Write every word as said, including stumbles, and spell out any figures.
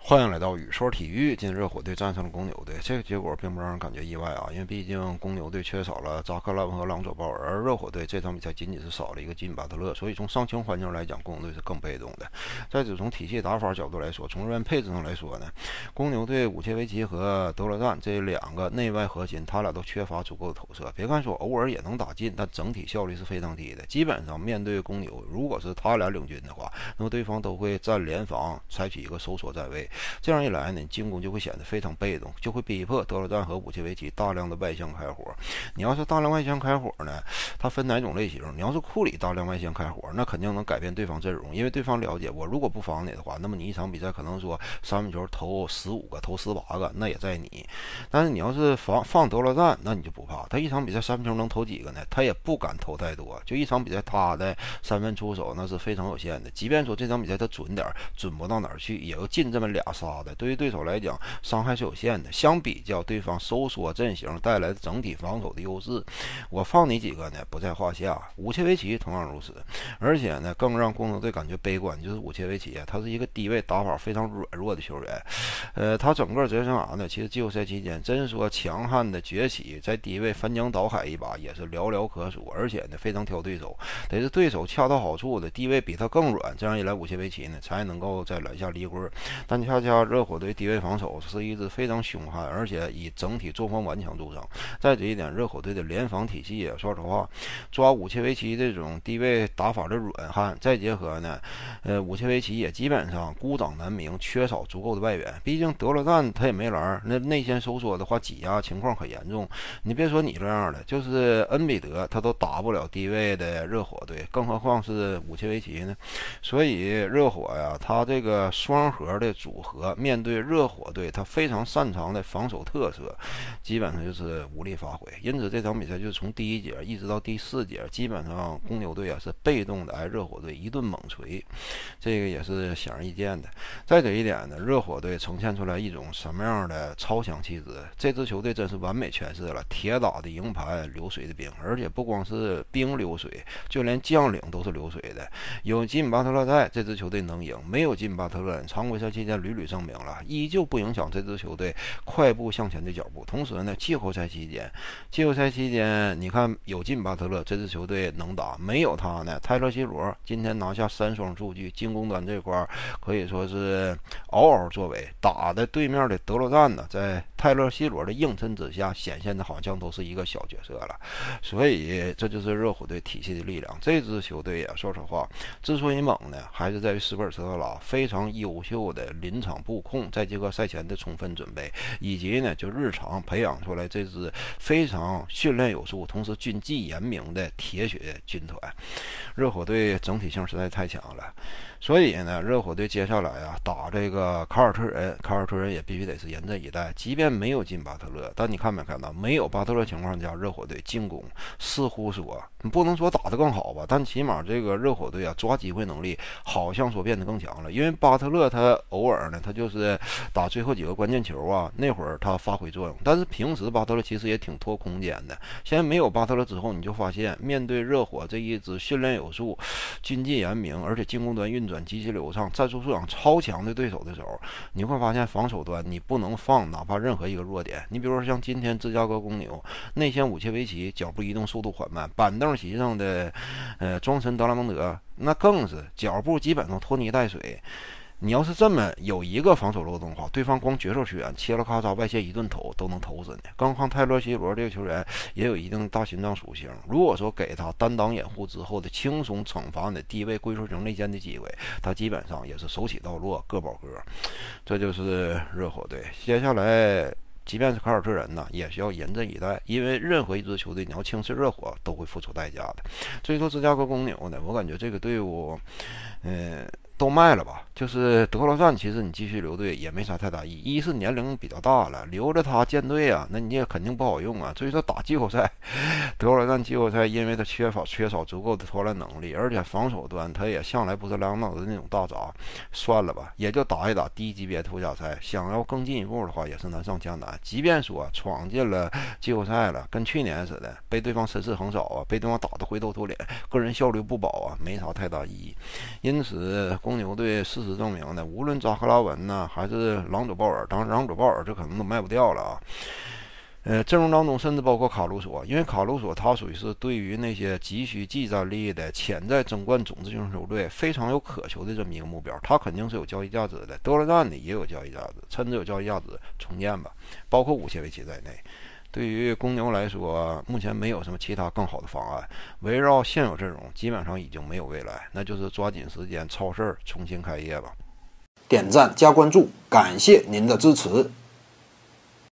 欢迎来到宇说体育。今日热火队战胜了公牛队，这个结果并不让人感觉意外啊，因为毕竟公牛队缺少了扎克拉文和朗佐鲍尔，而热火队这场比赛仅仅是少了一个吉米巴特勒，所以从伤情环境来讲，公牛队是更被动的。再者，从体系打法角度来说，从人员配置上来说呢，公牛队武切维奇和德罗赞这两个内外核心，他俩都缺乏足够的投射。别看说偶尔也能打进，但整体效率是非常低的。基本上面对公牛，如果是他俩领军的话，那么对方都会站联防，采取一个收缩站位。这样一来呢，进攻就会显得非常被动，就会逼迫德罗赞和武切维奇大量的外线开火。你要是大量外线开火呢，它分哪种类型？你要是库里大量外线开火，那肯定能改变对方阵容，因为对方了解我如果不防你的话，那么你一场比赛可能说三分球投十五个、投十八个，那也在你。但是你要是防放德罗赞，那你就不怕，他一场比赛三分球能投几个呢？他也不敢投太多，就一场比赛他的三分出手那是非常有限的。即便说这场比赛他准点，准不到哪儿去，也要进这么俩杀的，对于对手来讲伤害是有限的。相比较对方收缩阵型带来的整体防守的优势，我放你几个呢不在话下。武切维奇同样如此，而且呢更让公牛队感觉悲观，就是武切维奇他是一个低位打法非常软弱的球员。呃，他整个职业生涯呢，其实季后赛期间真说强悍的崛起，在低位翻江倒海一把也是寥寥可数，而且呢非常挑对手，得是对手恰到好处的低位比他更软，这样一来武切维奇呢才能够再揽下立棍。但恰恰热火队低位防守是一支非常凶悍，而且以整体作风顽强著称。再者一点，热火队的联防体系，说实话，抓武切维奇这种低位打法的软汉，再结合呢，呃，武切维奇也基本上孤掌难鸣，缺少足够的外援。毕竟德罗赞他也没篮，那内线收缩的话，挤压情况很严重。你别说你这样的，就是恩比德他都打不了低位的热火队，更何况是武切维奇呢？所以热火呀，他这个双核的组合，面对热火队他非常擅长的防守特色，基本上就是无力发挥。因此这场比赛就是从第一节一直到第四节，基本上公牛队啊是被动的挨热火队一顿猛锤，这个也是显而易见的。再者一点呢，热火队呈现出来一种什么样的超强气质？这支球队真是完美诠释了铁打的营盘，流水的兵，而且不光是兵流水，就连将领都是流水的。有吉米巴特勒在，这支球队能赢；没有吉米巴特勒，常规赛期间屡屡证明了，依旧不影响这支球队快步向前的脚步。同时呢，季后赛期间，季后赛期间，你看有吉米巴特勒，这支球队能打；没有他呢，泰勒西罗今天拿下三双数据，进攻端这块可以说是嗷嗷作为，打的对面的德罗赞呢，在泰勒西罗的映衬之下，显现的好像都是一个小角色了。所以这就是热火队体系的力量。这支球队呀，说实话，之所以猛呢，还是在于斯波尔特拉非常优秀的临场布控，再结合赛前的充分准备，以及呢就日常培养出来这支非常训练有素，同时军纪严明的铁血军团。热火队整体性实在太强了，所以呢，热火队接下来啊打这个凯尔特人，凯尔特人也必须得是严阵以待。即便没有进巴特勒，但你看没看到，没有巴特勒情况下，热火队进攻似乎说你不能说打得更好吧，但起码这个热火队啊抓机会能力好像说变得更强了。因为巴特勒他偶尔呢，他就是打最后几个关键球啊，那会儿他发挥作用，但是平时巴特勒其实也挺拖空间的。现在没有巴特勒之后，你就发现面对热火这一支训练有素、军纪严明，而且进攻端运转极其流畅、战术素养超强的对手的时候，你会发现防守端你不能放哪怕任何一个弱点。你比如说像今天芝加哥公牛内线武切维奇脚步移动速度缓慢，板凳席上的呃庄神德拉蒙德那更是脚步基本上拖泥带水。你要是这么有一个防守漏洞的话，对方光角色球员切了咔嚓外线一顿投都能投死你。更何况泰勒西罗这个球员也有一定大心脏属性，如果说给他单挡掩护之后的轻松惩罚你的低位龟缩型内线的机会，他基本上也是手起刀落，个保个。这就是热火队。接下来即便是凯尔特人呢，也需要严阵以待，因为任何一支球队你要轻视热火都会付出代价的。所以说芝加哥公牛呢，我感觉这个队伍嗯都卖了吧，就是德罗赞，其实你继续留队也没啥太大意义。一是年龄比较大了，留着他建队啊，那你也肯定不好用啊。所以说打季后赛，德罗赞季后赛，因为他缺乏缺少足够的投篮能力，而且防守端他也向来不是两脑子的那种大闸，算了吧，也就打一打低级别附加赛。想要更进一步的话，也是难上加难。即便说闯进了季后赛了，跟去年似的，被对方身势横扫啊，被对方打得灰头土脸，个人效率不保啊，没啥太大意义。因此， 公牛队事实证明呢，无论扎克拉文呢，还是朗佐鲍尔，当然朗佐鲍尔这可能都卖不掉了啊。呃，阵容当中甚至包括卡鲁索，因为卡鲁索他属于是对于那些急需技战力的潜在争冠种子型球队非常有渴求的这么一个目标，他肯定是有交易价值的。德罗赞呢也有交易价值，甚至有交易价值重建吧，包括武切维奇在内。对于公牛来说，目前没有什么其他更好的方案，围绕现有阵容基本上已经没有未来，那就是抓紧时间超事儿重新开业吧。 点赞加关注，感谢您的支持。